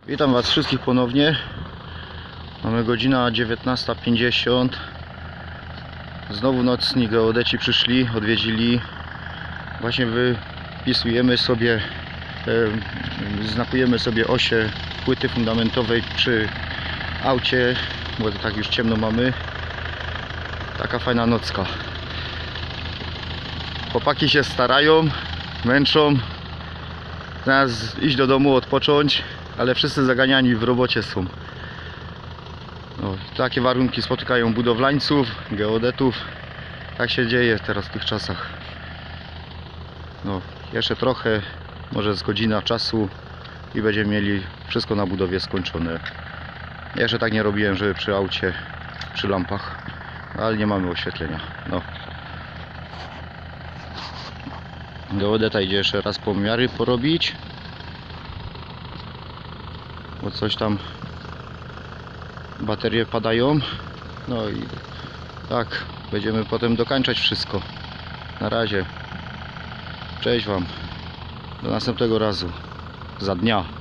Witam Was wszystkich ponownie. Mamy godzina 19:50. Znowu nocni geodeci przyszli, odwiedzili. Właśnie wypisujemy sobie, znakujemy sobie osie płyty fundamentowej przy aucie, bo tak już ciemno mamy. Taka fajna nocka. Chłopaki się starają, męczą. Zamiast iść do domu, odpocząć, ale wszyscy zaganiani w robocie są. No, takie warunki spotykają budowlańców, geodetów. Tak się dzieje teraz w tych czasach. No, jeszcze trochę, może z godzina czasu i będziemy mieli wszystko na budowie skończone. Jeszcze tak nie robiłem, żeby przy aucie, przy lampach, ale nie mamy oświetlenia. No. Geodeta idzie jeszcze raz pomiary porobić, bo coś tam baterie padają. No i tak będziemy potem dokańczać wszystko. Na razie, cześć Wam, do następnego razu, za dnia.